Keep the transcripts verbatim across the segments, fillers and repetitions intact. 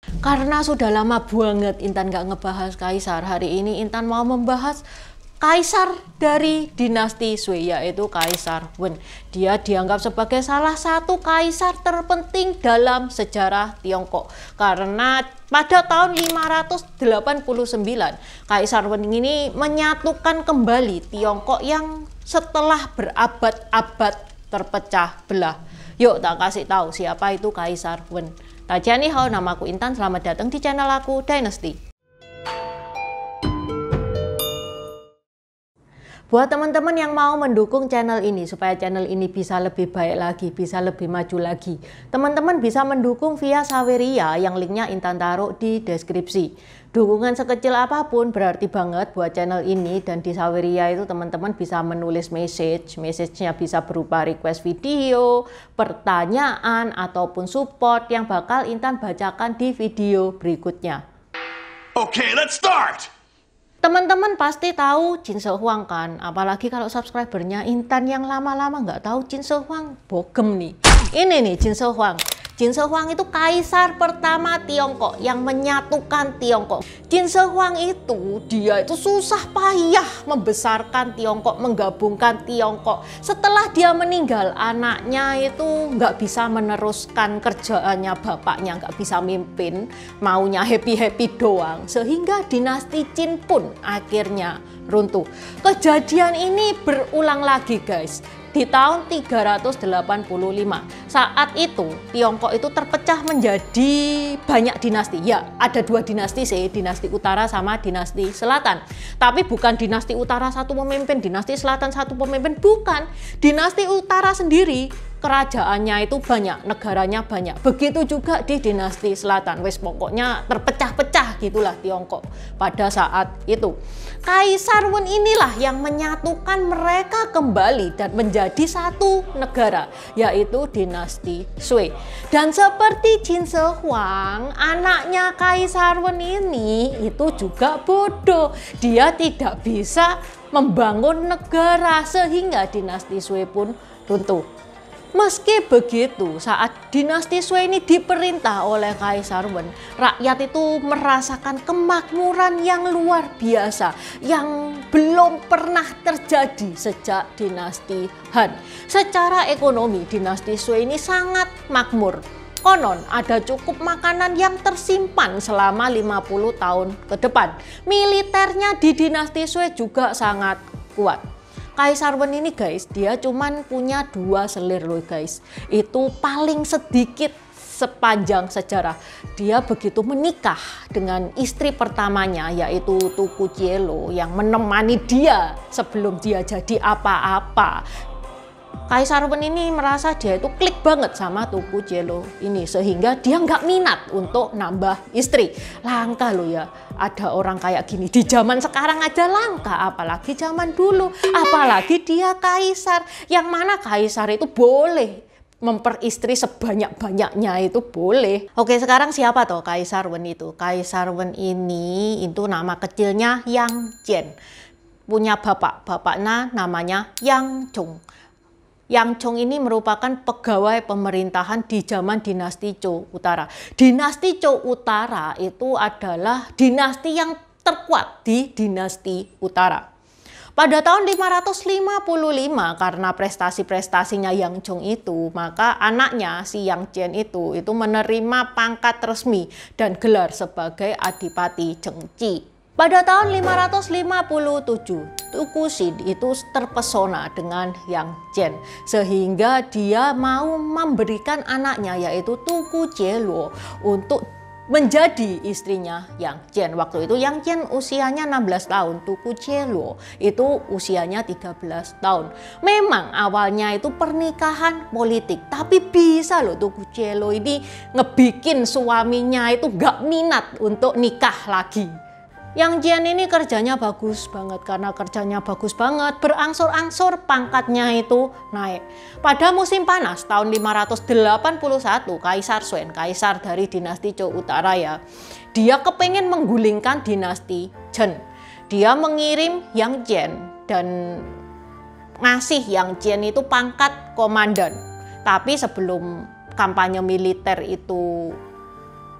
Karena sudah lama banget Intan gak ngebahas kaisar, hari ini Intan mau membahas kaisar dari dinasti Sui, yaitu Kaisar Wen. Dia dianggap sebagai salah satu kaisar terpenting dalam sejarah Tiongkok. Karena pada tahun lima ratus delapan puluh sembilan, Kaisar Wen ini menyatukan kembali Tiongkok yang setelah berabad-abad terpecah belah. Yuk tak kasih tahu siapa itu Kaisar Wen. Tajani hao, namaku Intan, selamat datang di channel aku Dynasty. Buat teman-teman yang mau mendukung channel ini supaya channel ini bisa lebih baik lagi, bisa lebih maju lagi, teman-teman bisa mendukung via Saweria yang linknya Intan taruh di deskripsi. Dukungan sekecil apapun berarti banget buat channel ini, dan di Saweria itu teman-teman bisa menulis message. Message-nya bisa berupa request video, pertanyaan, ataupun support yang bakal Intan bacakan di video berikutnya. Oke, okay, let's start! Teman-teman pasti tahu Qin Shi Huang kan? Apalagi kalau subscribernya Intan yang lama-lama nggak tahu Qin Shi Huang, bogem nih. Ini nih Qin Shi Huang. Qin Shi Huang itu kaisar pertama Tiongkok yang menyatukan Tiongkok. Qin Shi Huang itu dia itu susah payah membesarkan Tiongkok, menggabungkan Tiongkok. Setelah dia meninggal, anaknya itu nggak bisa meneruskan kerjaannya bapaknya, nggak bisa mimpin, maunya happy-happy doang. Sehingga dinasti Qin pun akhirnya runtuh. Kejadian ini berulang lagi guys. Di tahun tiga ratus delapan puluh lima, saat itu Tiongkok itu terpecah menjadi banyak dinasti. Ya, ada dua dinasti sih, dinasti utara sama dinasti selatan. Tapi bukan dinasti utara satu pemimpin, dinasti selatan satu pemimpin, bukan. Dinasti utara sendiri kerajaannya itu banyak, negaranya banyak. Begitu juga di dinasti selatan. Wes pokoknya terpecah-pecah gitulah Tiongkok pada saat itu. Kaisar Wen inilah yang menyatukan mereka kembali dan menjadi satu negara, yaitu dinasti Sui. Dan seperti Qin Shi Huang, anaknya Kaisar Wen ini itu juga bodoh. Dia tidak bisa membangun negara sehingga dinasti Sui pun runtuh. Meski begitu, saat dinasti Sui ini diperintah oleh Kaisar Wen, rakyat itu merasakan kemakmuran yang luar biasa yang belum pernah terjadi sejak dinasti Han. Secara ekonomi, dinasti Sui ini sangat makmur. Konon ada cukup makanan yang tersimpan selama lima puluh tahun ke depan. Militernya di dinasti Sui juga sangat kuat. Kaisar Wen ini guys, dia cuman punya dua selir loh guys. Itu paling sedikit sepanjang sejarah. Dia begitu menikah dengan istri pertamanya, yaitu Tuku Cielo, yang menemani dia sebelum dia jadi apa-apa. Kaisar Wen ini merasa dia itu klik banget sama Tuku Cielo ini, sehingga dia nggak minat untuk nambah istri. Langka loh ya, ada orang kayak gini di zaman sekarang aja langka, apalagi zaman dulu. Apalagi dia kaisar, yang mana kaisar itu boleh memperistri sebanyak-banyaknya, itu boleh. Oke, sekarang siapa toh Kaisar Wen itu? Kaisar Wen ini itu nama kecilnya Yang Jian. Punya bapak, bapaknya namanya Yang Chong. Yang Chong ini merupakan pegawai pemerintahan di zaman dinasti Zhou Utara. Dinasti Zhou Utara itu adalah dinasti yang terkuat di dinasti Utara. Pada tahun lima ratus lima puluh lima, karena prestasi-prestasinya Yang Chong itu, maka anaknya si Yang Jian itu itu menerima pangkat resmi dan gelar sebagai Adipati Zhengji. Pada tahun lima ratus lima puluh tujuh, Tuku Xin itu terpesona dengan Yang Jian, sehingga dia mau memberikan anaknya yaitu Tuku Cielo untuk menjadi istrinya Yang Jian. Waktu itu Yang Jian usianya enam belas tahun, Tuku Cielo itu usianya tiga belas tahun. Memang awalnya itu pernikahan politik, tapi bisa loh Tuku Cielo ini ngebikin suaminya itu gak minat untuk nikah lagi. Yang Jian ini kerjanya bagus banget, karena kerjanya bagus banget, berangsur-angsur pangkatnya itu naik. Pada musim panas tahun lima ratus delapan puluh satu, Kaisar Suen, kaisar dari dinasti Zhou Utara ya, dia kepengen menggulingkan dinasti Zhen. Dia mengirim Yang Jian dan ngasih Yang Jian itu pangkat komandan. Tapi sebelum kampanye militer itu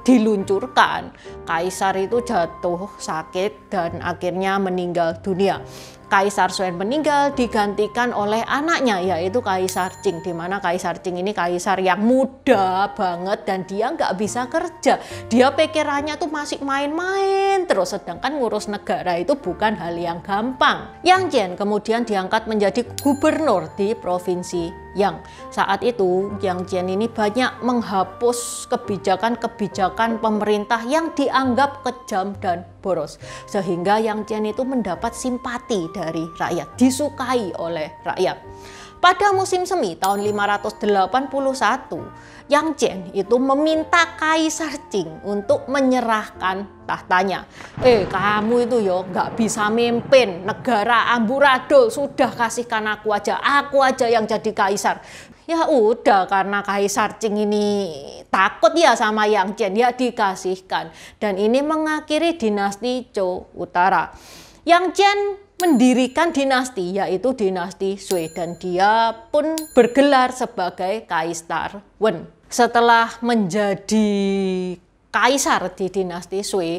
diluncurkan, kaisar itu jatuh sakit dan akhirnya meninggal dunia. Kaisar Swen meninggal digantikan oleh anaknya yaitu Kaisar Qing, di mana Kaisar Qing ini kaisar yang muda banget dan dia nggak bisa kerja. Dia pikirannya tuh masih main-main terus, sedangkan ngurus negara itu bukan hal yang gampang. Yang Jian kemudian diangkat menjadi gubernur di provinsi Yang. Saat itu Yang Jian ini banyak menghapus kebijakan-kebijakan pemerintah yang dianggap kejam dan boros, sehingga Yang Jian itu mendapat simpati dari rakyat, disukai oleh rakyat. Pada musim semi tahun lima ratus delapan puluh satu, Yang Jian itu meminta Kaisar Qing untuk menyerahkan tahtanya. Eh kamu itu yo nggak bisa mimpin negara amburadul, sudah kasihkan aku aja, aku aja yang jadi kaisar. Ya udah, karena Kaisar Qing ini takut ya sama Yang Jian, ya dikasihkan. Dan ini mengakhiri dinasti Zhou Utara. Yang Jian mendirikan dinasti yaitu dinasti Sui dan dia pun bergelar sebagai Kaisar Wen. Setelah menjadi kaisar di dinasti Sui,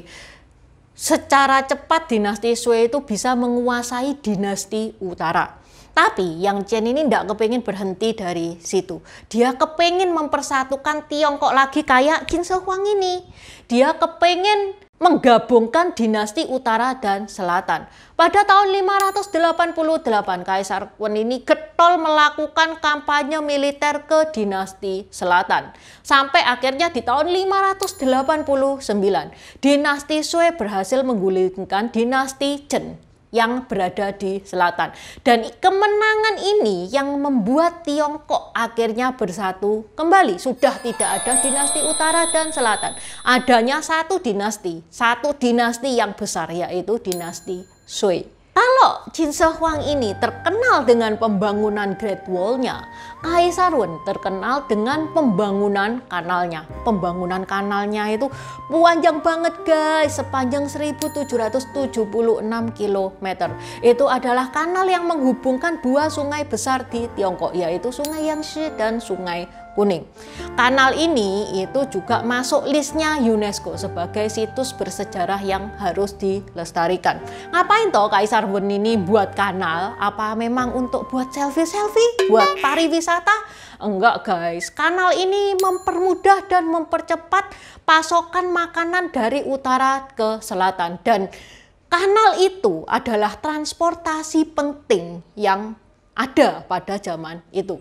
secara cepat dinasti Sui itu bisa menguasai dinasti Utara. Tapi Yang Jian ini tidak kepingin berhenti dari situ. Dia kepingin mempersatukan Tiongkok lagi kayak Qin Shi Huang ini. Dia kepingin menggabungkan dinasti Utara dan Selatan. Pada tahun lima ratus delapan puluh delapan, Kaisar Wen ini getol melakukan kampanye militer ke dinasti Selatan. Sampai akhirnya di tahun lima ratus delapan puluh sembilan, dinasti Sui berhasil menggulingkan dinasti Zhen yang berada di selatan. Dan kemenangan ini yang membuat Tiongkok akhirnya bersatu kembali. Sudah tidak ada dinasti utara dan selatan. Adanya satu dinasti, satu dinasti yang besar yaitu dinasti Sui. Kalau Qin Shi Huang ini terkenal dengan pembangunan Great Wall-nya, Kaisar Wen terkenal dengan pembangunan kanalnya. Pembangunan kanalnya itu panjang banget guys, sepanjang seribu tujuh ratus tujuh puluh enam kilometer. Itu adalah kanal yang menghubungkan dua sungai besar di Tiongkok, yaitu Sungai Yangtze dan Sungai Kuning. Kanal ini itu juga masuk listnya UNESCO sebagai situs bersejarah yang harus dilestarikan. Ngapain toh Kaisar Wen ini buat kanal? Apa memang untuk buat selfie-selfie? Buat pariwisata? Enggak guys, kanal ini mempermudah dan mempercepat pasokan makanan dari utara ke selatan. Dan kanal itu adalah transportasi penting yang ada pada zaman itu.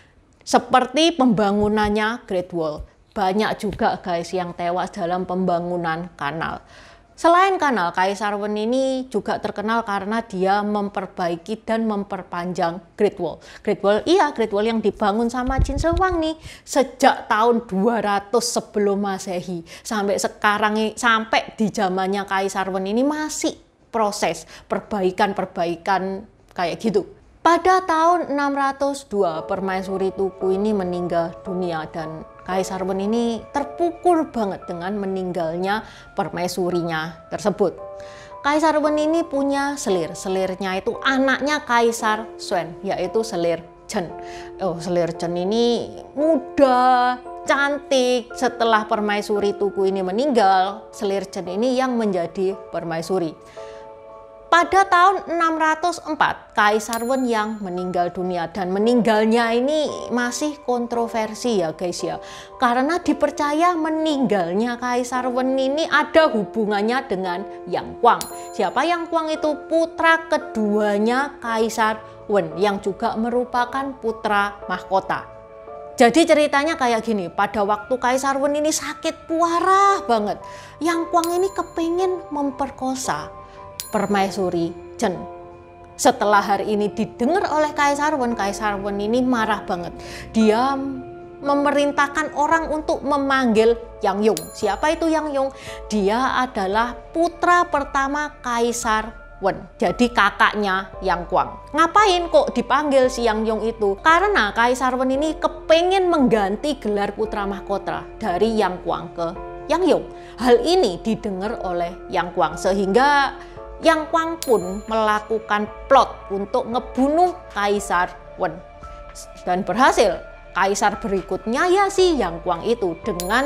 Seperti pembangunannya Great Wall, banyak juga guys yang tewas dalam pembangunan kanal. Selain kanal, Kaisar Wen ini juga terkenal karena dia memperbaiki dan memperpanjang Great Wall. Great Wall, iya Great Wall yang dibangun sama Qin Shi Huang nih sejak tahun dua ratus sebelum Masehi sampai sekarang, sampai di zamannya Kaisar Wen ini masih proses perbaikan-perbaikan kayak gitu. Pada tahun enam ratus dua, Permaisuri Tuku ini meninggal dunia dan Kaisar Wen ini terpukul banget dengan meninggalnya permaisurinya tersebut. Kaisar Wen ini punya selir, selirnya itu anaknya Kaisar Swen, yaitu selir Zhen. Oh, selir Zhen ini muda, cantik. Setelah Permaisuri Tuku ini meninggal, selir Zhen ini yang menjadi permaisuri. Pada tahun enam ratus empat, Kaisar Wen yang meninggal dunia dan meninggalnya ini masih kontroversi ya guys ya. Karena dipercaya meninggalnya Kaisar Wen ini ada hubungannya dengan Yang Kuang. Siapa Yang Kuang itu? Putra keduanya Kaisar Wen yang juga merupakan putra mahkota. Jadi ceritanya kayak gini, pada waktu Kaisar Wen ini sakit parah banget, Yang Kuang ini kepengen memperkosa Permaisuri Zhen. Setelah hari ini didengar oleh Kaisar Wen, Kaisar Wen ini marah banget. Dia memerintahkan orang untuk memanggil Yang Yong. Siapa itu Yang Yong? Dia adalah putra pertama Kaisar Wen, jadi kakaknya Yang Kuang. Ngapain kok dipanggil si Yang Yong itu? Karena Kaisar Wen ini kepengen mengganti gelar putra mahkota dari Yang Kuang ke Yang Yong. Hal ini didengar oleh Yang Kuang sehingga Yang Kuang pun melakukan plot untuk ngebunuh Kaisar Wen. Dan berhasil. Kaisar berikutnya ya si Yang Kuang itu dengan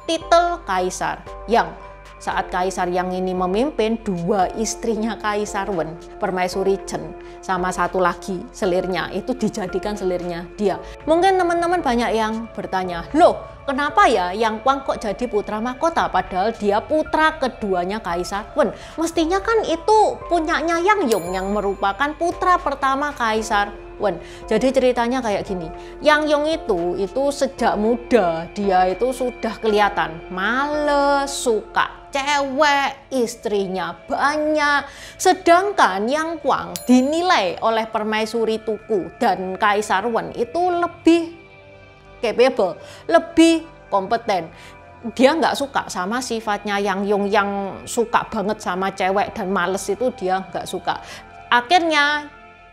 titel kaisar. Yang saat Kaisar Yang ini memimpin, dua istrinya Kaisar Wen, Permaisuri Chen, sama satu lagi selirnya, itu dijadikan selirnya dia. Mungkin teman-teman banyak yang bertanya, loh kenapa ya Yang Kuang kok jadi putra mahkota padahal dia putra keduanya Kaisar Wen? Mestinya kan itu punyanya Yang Yong yang merupakan putra pertama Kaisar Wen. Jadi ceritanya kayak gini, Yang Yong itu itu sejak muda dia itu sudah kelihatan males, suka cewek, istrinya banyak. Sedangkan Yang Kuang dinilai oleh Permaisuri Tuku dan Kaisar Wen itu lebih capable, lebih kompeten. Dia nggak suka sama sifatnya Yang Yong yang suka banget sama cewek dan males, itu dia nggak suka. Akhirnya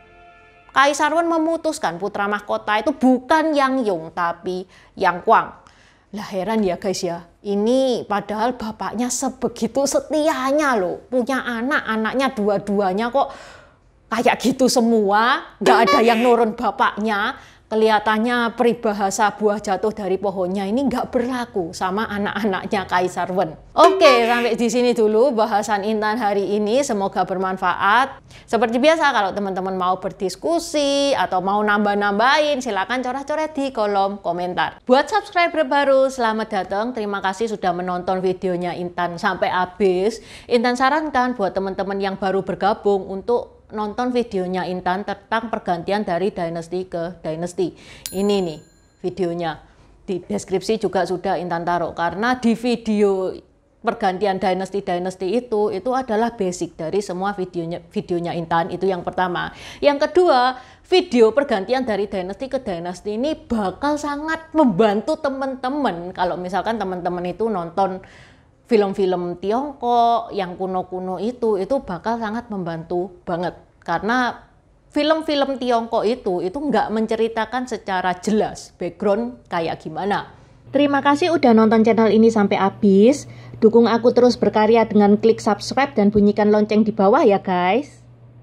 Kaisar Wen memutuskan putra mahkota itu bukan Yang Yong tapi Yang Kuang. Lah heran ya guys ya, ini padahal bapaknya sebegitu setianya loh, punya anak, anaknya dua-duanya kok kayak gitu semua, nggak ada yang nurun bapaknya. Kelihatannya peribahasa buah jatuh dari pohonnya ini nggak berlaku sama anak-anaknya Kaisar Wen. Oke, sampai di sini dulu bahasan Intan hari ini. Semoga bermanfaat. Seperti biasa, kalau teman-teman mau berdiskusi atau mau nambah-nambahin, silakan coret-coret di kolom komentar. Buat subscriber baru, selamat datang. Terima kasih sudah menonton videonya Intan sampai habis. Intan sarankan buat teman-teman yang baru bergabung untuk nonton videonya Intan tentang pergantian dari dinasti ke dinasti. Ini nih videonya. Di deskripsi juga sudah Intan taruh, karena di video pergantian dinasti-dinasti itu itu adalah basic dari semua videonya videonya Intan. Itu yang pertama. Yang kedua, video pergantian dari dinasti ke dinasti ini bakal sangat membantu teman-teman kalau misalkan teman-teman itu nonton film-film Tiongkok yang kuno-kuno itu, itu bakal sangat membantu banget. Karena film-film Tiongkok itu, itu nggak menceritakan secara jelas background kayak gimana. Terima kasih udah nonton channel ini sampai habis. Dukung aku terus berkarya dengan klik subscribe dan bunyikan lonceng di bawah ya guys.